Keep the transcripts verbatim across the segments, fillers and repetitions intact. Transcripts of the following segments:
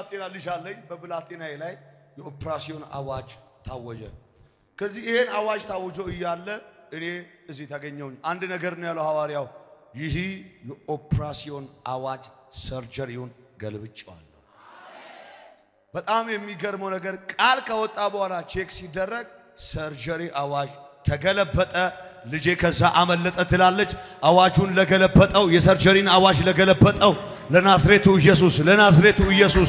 ብላቴና ልጅ አለኝ በብላቴናዬ ላይ የኦፕራሲዮን አዋጅ ታወጀ ከዚህ ይሄን አዋጅ ታወጆ ይያለ እኔ እዚህ ታገኘውኝ አንድ ነገር ነው ያለው ሐዋርያው ይህ የኦፕራሲዮን አዋጅ ሰርጀሪውን ገልብጫዋለሁ በጣም የሚገርመው ነገር ቃል ከወጣ በኋላ ቼክ ሲደረግ ሰርጀሪ አዋጅ ተገለበጠ ልጄ ከዛ አመለጠ ትላለች አዋጁን ለገለበጠው የሰርጀሪን አዋጅ ለገለበጠው ለናዝሬቱ ኢየሱስ ለናዝሬቱ ኢየሱስ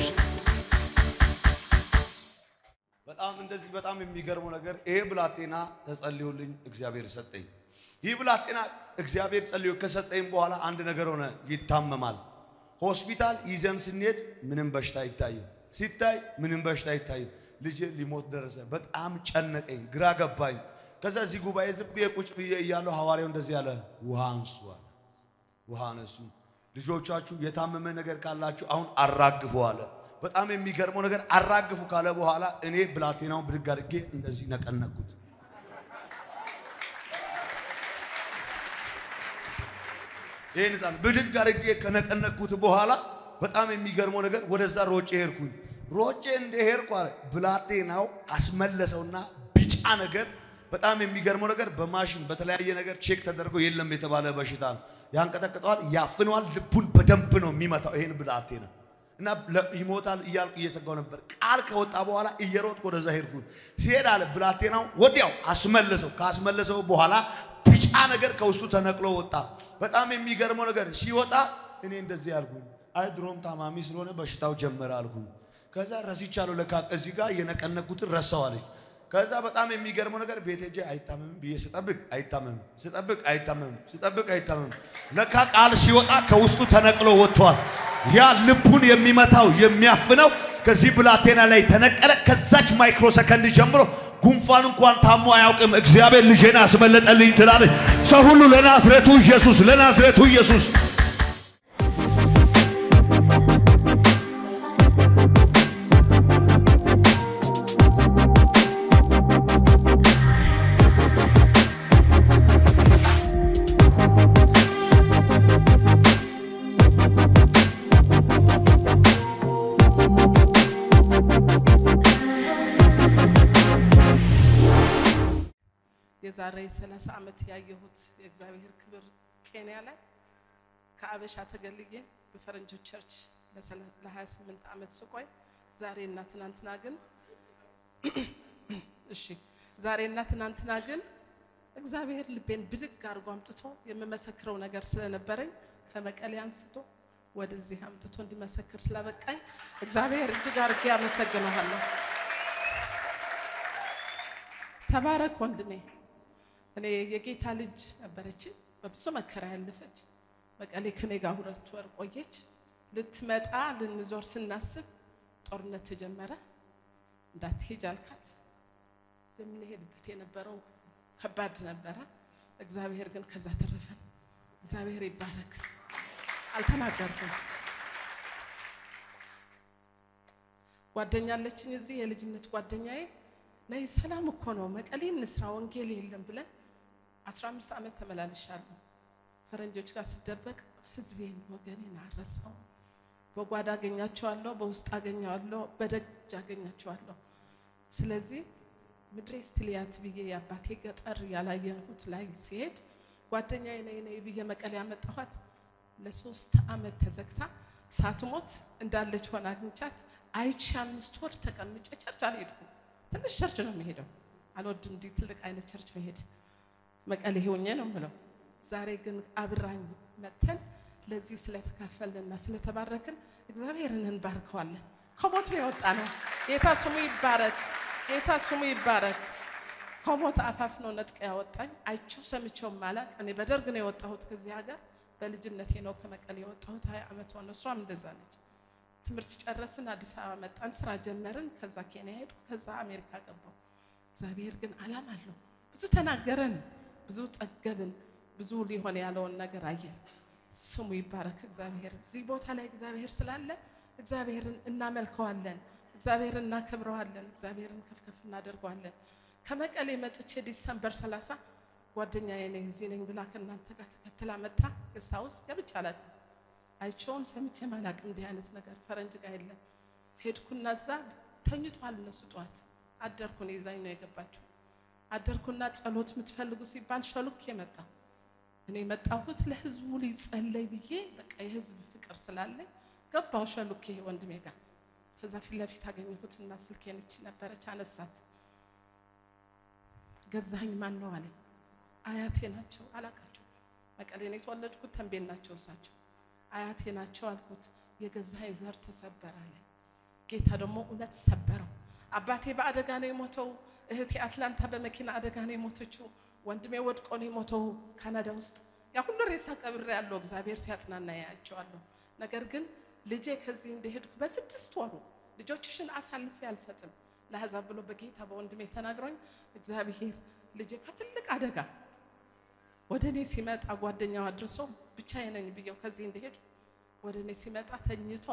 በጣም እንደዚህ በጣም የሚገርመው ነገር ይሄ ብላቴና ተጸልዮልኝ እግዚአብሔር ሰጠኝ ይህ ብላቴና እግዚአብሔር ጸልዮ ከሰጠኝ በኋላ አንድ ነገር ሆነ ይታመማል ሆስፒታል ይዘን ስንሄድ ምንም በሽታ አይታይም ሲታይ ምንም በሽታ አይታይም ልጄ ሊሞት ደረሰ በጣም ጨነቀኝ ግራ ገባኝ ከዛ እዚህ ጉባኤ ዝም የቁጭ ብዬ እያለሁ ሐዋርያው እንደዚህ ያለ ውሃ አንሱ ውሃ አንሱ ልጆቻችሁ የታመመ ነገር ካላችሁ አሁን አራግፉ አለ በጣም የሚገርመው ነገር አራግፉ ካለ በኋላ እኔ ብላቴናው ብድግ አድርጌ እንደዚህ ነቀነኩት ይሄን ዛን ብድግ አድርጌ ከነቀነኩት በኋላ በጣም የሚገርመው ነገር ወደዛ ሮጬ ሄድኩኝ ሮጬ እንደሄድኩ አለ ብላቴናው አስመለሰውና ቢጫ ነገር በጣም የሚገርመው ነገር በማሽን በተለያየ ነገር ቼክ ተደርጎ የለም የተባለ በሽታ ያንቀጠቀጠዋል ያፍነዋል ልቡን በደንብ ነው የሚመታው ይሄን ብላቴና እና ይሞታል ይያልኩ እየሰጋው ነበር ቃል ከወጣ በኋላ እየሮጥኩ ወደዛ ሄድኩ ሲሄድ አለ ብላቴናው ወዲያው አስመለሰው ካስመለሰው በኋላ ቢጫ ነገር ከውስጡ ተነቅሎ ወጣ በጣም የሚገርመው ነገር ሲወጣ እኔ እንደዚህ ያልኩኝ አይ ድሮም ታማሚ ስለሆነ በሽታው ጀመረ አልኩኝ ከዛ ረሲቻለሁ ለካ እዚህ ጋር የነቀነኩት ረሳዋለች ከዛ በጣም የሚገርመው ነገር ቤቴጄ አይታመም ብዬ ስጠብቅ አይታመም ስጠብቅ አይታመም ስጠብቅ አይታመም ለካ ቃል ሲወጣ ከውስጡ ተነቅሎ ወጥቷል ያ ልቡን የሚመታው የሚያፍነው ከዚህ ብላቴና ላይ ተነቀለ ከዛች ማይክሮ ሰከንድ ጀምሮ ጉንፋን እንኳን ታሞ አያውቅም እግዚአብሔር ልጄን አስመለጠልኝ ትላለች ሰው ሁሉ ለናዝሬቱ ኢየሱስ ለናዝሬቱ ኢየሱስ የዛሬ ሰላሳ አመት ያየሁት የእግዚአብሔር ክብር ኬንያ ላይ ከአበሻ ተገልዬ በፈረንጆች ቸርች ለ28 አመት ስቆይ ዛሬና ትናንትና ግን እሺ ዛሬና ትናንትና ግን እግዚአብሔር ልቤን ብድግ አርጎ አምጥቶ የምመሰክረው ነገር ስለነበረኝ ከመቀሌ አንስቶ ወደዚህ አምጥቶ እንዲመሰክር ስላበቃኝ እግዚአብሔር እጅግ አርጌ አመሰግናለሁ ተባረክ ወንድሜ እኔ የጌታ ልጅ ነበረች በብዙ መከራ ያለፈች መቀሌ ከኔ ጋር ሁለት ወር ቆየች ልትመጣ ልንዞር ስናስብ ጦርነት ተጀመረ እንዳትሄጅ አልካት የምንሄድበት የነበረው ከባድ ነበር እግዚአብሔር ግን ከዛ ተረፈን እግዚአብሔር ይባረክ አልተናገርኩም ጓደኛለችኝ እዚህ የልጅነት ጓደኛዬ ላይ ሰላም እኮ ነው መቀሌ እንስራ ወንጌል የለም ብለን አስራ አምስት አመት ተመላልሻለሁ ፈረንጆች ጋር ስደበቅ ህዝቤን ወገኔን አረሳው በጓዳ አገኛቸዋለሁ በውስጥ አገኛቸዋለሁ በደጅ አገኛቸዋለሁ ስለዚህ ምድሬ ስትሊያት ብዬ ያባቴ ገጠር ያላየንኩት ላይ ሲሄድ ጓደኛዬ ነይ ነይ ብዬ መቀሌ ያመጣኋት ለሶስት አመት ተዘግታ ሳትሞት እንዳለች ሆና አግኝቻት አይቼ አምስት ወር ተቀምጬ ቸርች አልሄድኩም ትንሽ ቸርች ነው የሚሄደው አልወድም እንዲህ ትልቅ አይነት ቸርች መሄድ መቀሌ ሆኜ ነው ምለው ዛሬ ግን አብራኝ መተን ለዚህ ስለተካፈለና ስለተባረከን እግዚአብሔርን እንባርከዋለን ከሞት ነው ነው ጌታ ስሙ ይባረክ ጌታ ስሙ ይባረክ ከሞት አፋፍ ነው ነጥቃ ያወጣኝ አይቼው ሰምቼው ማላቅ እኔ በደርግ ነው የወጣሁት ከዚህ ሀገር በልጅነቴ ነው ከመቀሌ የወጣሁት ሃያ አመት ሆነ እሷም እንደዛ ነች ትምርት ጨረስን አዲስ አበባ መጣን ስራ ጀመርን ከዛ ኬንያ ሄድኩ ከዛ አሜሪካ ገባሁ እግዚአብሔር ግን አላማ አለው ብዙ ተናገረን ብዙ ጠገብን ብዙ ሊሆን ያለውን ነገር አየን ስሙ ይባረክ እግዚአብሔር እዚህ ቦታ ላይ እግዚአብሔር ስላለ እግዚአብሔርን እናመልከዋለን እግዚአብሔርን እናከብረዋለን እግዚአብሔርን ከፍከፍ እናደርገዋለን ከመቀሌ መጥቼ ዲሰምበር ሰላሳ ጓደኛዬ ነኝ እዚህ ነኝ ብላ ከእናንተ ጋር ተከትላ መጣ ገሳውስ ገብቻ አላውቅም አይቾም ሰምቼ ማላቅ እንዲህ አይነት ነገር ፈረንጅ ጋር የለም ሄድኩና እዛ ተኝቷል እነሱ ጧት አደርኩ ነው ይዛኝ ነው የገባችው አደርኩና ጸሎት የምትፈልጉ ሲባል ሸሉክ የመጣ እኔ መጣሁት ለህዝቡ ሊጸለይ ብዬ በቃ የህዝብ ፍቅር ስላለኝ ገባው ሸሉክ ወንድሜ ጋር ከዛ ፊት ለፊት አገኘሁትና ስልኬን እቺ ነበረች አነሳት ገዛኝ ማን ነው አለ አያቴ ናቸው አላቃቸው መቀሌ ነው የተወለድኩት ተንቤን ናቸው እሳቸው አያቴ ናቸው አልኩት የገዛኝ ዘር ተሰበረ አለ ጌታ ደግሞ እውነት ሰበረው አባቴ በአደጋ ነው የሞተው እህቴ አትላንታ በመኪና አደጋ ነው የሞተችው ወንድሜ ወድቆ ነው የሞተው ካናዳ ውስጥ ያ ሁሉ ሬሳ ቀብሬ ያለው እግዚአብሔር ሲያጽናና ያያቸዋለሁ ነገር ግን ልጄ ከዚህ እንደሄድኩ በስድስት ወሩ ልጆችሽን አሳልፌ አልሰጥም ለሐዛብ ብሎ በጌታ በወንድሜ ተናግሮኝ እግዚአብሔር ልጄ ከትልቅ አደጋ ወደኔ ሲመጣ ጓደኛው አድርሶ ብቻዬ ነኝ ብየው ከዚህ እንደሄድ ወደኔ ሲመጣ ተኝቶ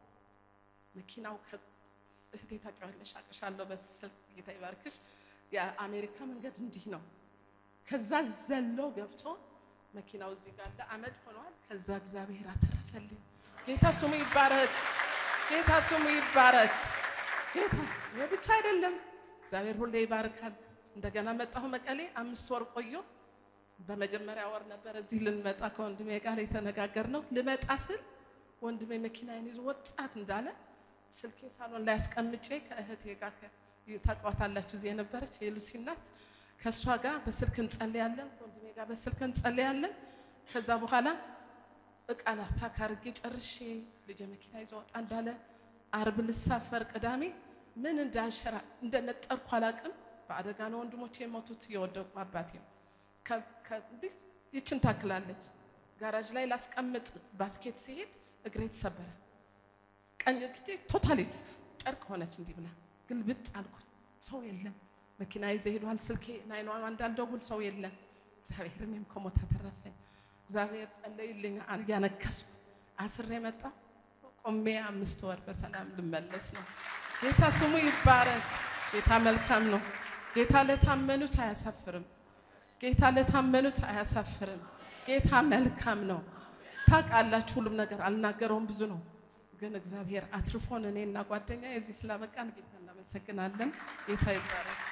መኪናው እህቴ ታውቂዋለሽ አቀሻለሁ በስልክ ጌታ ይባርክሽ የአሜሪካ መንገድ እንዲህ ነው ከዛ ዘሎ ገብቶ መኪናው እዚህ ጋር ለአመድ ሆኗል ከዛ እግዚአብሔር አተረፈልኝ ጌታ ስሙ ይባረክ ጌታ ስሙ ይባረክ ጌታ ወብቻ አይደለም እግዚአብሔር ሁሌ ይባርካል እንደገና መጣሁ መቀሌ አምስት ወር ቆዮ በመጀመሪያ ወር ነበር እዚህ ልንመጣ ከወንድሜ ጋር የተነጋገርነው ልመጣ ስል ወንድሜ መኪናዬን ይዞ ወጣት እንዳለ ስልኬ ሳሎን ላይ አስቀምጬ ከእህቴ ጋር ታቋታላችሁ እዚህ የነበረች የሉሲ እናት ከሷ ጋር በስልክ እንጸልያለን ወንድሜ ጋር በስልክ እንጸልያለን ከዛ በኋላ እቃላ ፓክ አድርጌ ጨርሼ ልጄ መኪና ይዞ ወጣ እንዳለ አርብ ልሳፈር ቅዳሜ ምን እንዳንሸራ እንደነጠርኩ አላቅም በአደጋ ነው ወንድሞቼ የሞቱት የወደቁ አባቴ ከእንዴት ይችን ታክላለች ጋራጅ ላይ ላስቀምጥ ባስኬት ሲሄድ እግሬ ተሰበረ ቀኝ እግሬ ቶታሊት ጨርቅ ሆነች እንዲህ ብላ ግልብጥ አልኩ ሰው የለም መኪና ይዘ ሄዷል ስልኬ ናይን ዋን ዋን እንዳልደውል ሰው የለም እግዚአብሔር እኔም ከሞት አተረፈኝ እግዚአብሔር ጸለይልኝ ያነከስኩ አስሬ መጣ ቆሜ አምስት ወር በሰላም ልመለስ ነው ጌታ ስሙ ይባረክ ጌታ መልካም ነው ጌታ ለታመኑት አያሳፍርም ጌታ ለታመኑት አያሳፍርም ጌታ መልካም ነው ታውቃላችሁ ሁሉም ነገር አልናገረውም ብዙ ነው ግን እግዚአብሔር አትርፎን እኔና ጓደኛዬ እዚህ ስላበቃን ጌታ እናመሰግናለን ጌታ ይባረክ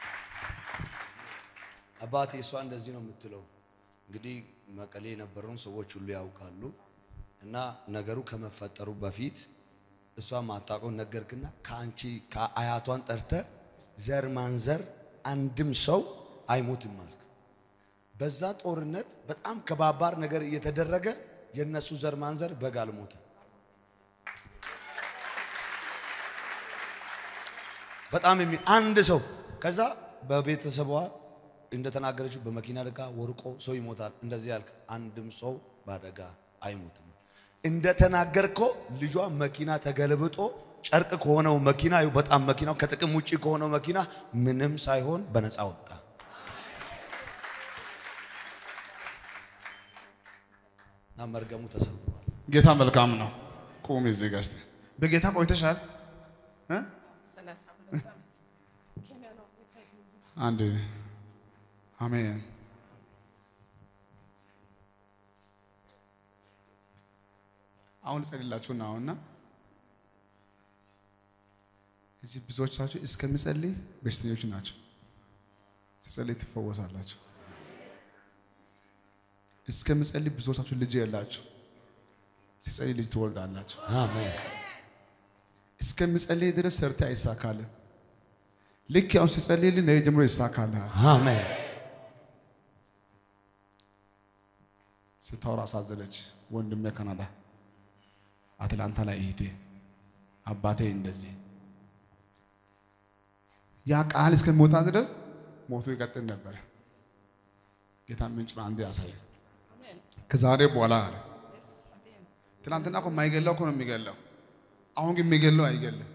አባቴ እሷ እንደዚህ ነው የምትለው እንግዲህ መቀሌ የነበሩን ሰዎች ሁሉ ያውቃሉ እና ነገሩ ከመፈጠሩ በፊት እሷ ማጣቀው ነገርክና ካንቺ ከአያቷን ጠርተ ዘር ማንዘር አንድም ሰው አይሞትም ማለት በዛ ጦርነት በጣም ከባባር ነገር እየተደረገ የነሱ ዘር ማንዘር በጋል ሞተ በጣም የሚ አንድ ሰው ከዛ በቤተሰቧ እንደተናገረችው በመኪና አደጋ ወርቆ ሰው ይሞታል እንደዚህ ያልክ አንድም ሰው ባደጋ አይሞትም እንደተናገርከው ልጇ መኪና ተገልብጦ ጨርቅ ከሆነው መኪና በጣም መኪናው ከጥቅም ውጪ ከሆነው መኪና ምንም ሳይሆን በነፃ ወጣ ናመርገሙ ተሰብሯል ጌታ መልካም ነው ቆም እዚህ ጋር በጌታ ቆይተሻል እ ሰላሳ ሁለት ዓመት ኬንያ ነው አንድ አሜን አሁን ጸልላችሁና አሁንና እዚህ ብዙዎቻችሁ እስከምጸልይ በስተኞች ናቸው ጸልይ ትፈወሳላችሁ እስከምጸልይ ብዙዎቻችሁ ልጅ ያላችሁ ጸልይ ልጅ ትወልዳላችሁ አሜን እስከምጸልይ ድረስ ሰርተ አይሳካል ልክ ያው ሲጸልይልኝ ነው ጀምሮ ይሳካል አሜን ስታወራ አሳዘለች ወንድሜ ካናዳ አትላንታ ላይ እህቴ አባቴ እንደዚህ ያ ቃል እስከሚወጣ ድረስ ሞቱ ይቀጥል ነበር ጌታ ምንጭ አንዴ ያሳይ አሜን ከዛሬ በኋላ አለ አሜን ትናንትና እኮ ማይገለው እኮ ነው የሚገለው አሁን ግን የሚገለው አይገለም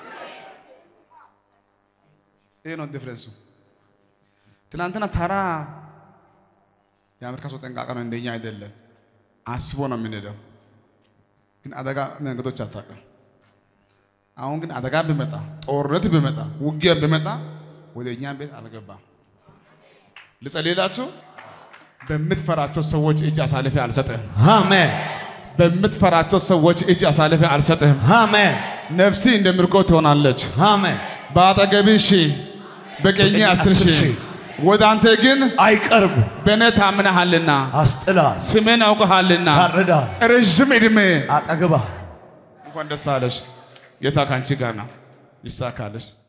ይሄ ነው ዲፈረንሱ ትናንትና ታራ የአሜሪካ ሰው ጠንቃቃ ነው እንደኛ አይደለም አስቦ ነው የሚነደው ግን አደጋ መንገዶች አታውቅም አሁን ግን አደጋ ቢመጣ ጦርነት ቢመጣ ውጊያ ቢመጣ ወደኛ ቤት አልገባም ልጸልይላችሁ በምትፈራቸው ሰዎች እጅ አሳልፌ አልሰጥህም አሜን በምትፈራቸው ሰዎች እጅ አሳልፌ አልሰጥህም አሜን ነፍሲ እንደምርኮ ትሆናለች አሜን ባጠገብሽ በቀኝ አስር ሺህ ወደ አንተ ግን አይቀርብ በእኔ ታምነሃልና አስጥላል ስሜን አውቀሃልና ታረዳል ረጅም ዕድሜ አጠግባል እንኳን ደስ አለሽ ጌታ ካንቺ ጋር ነው ይሳካልሽ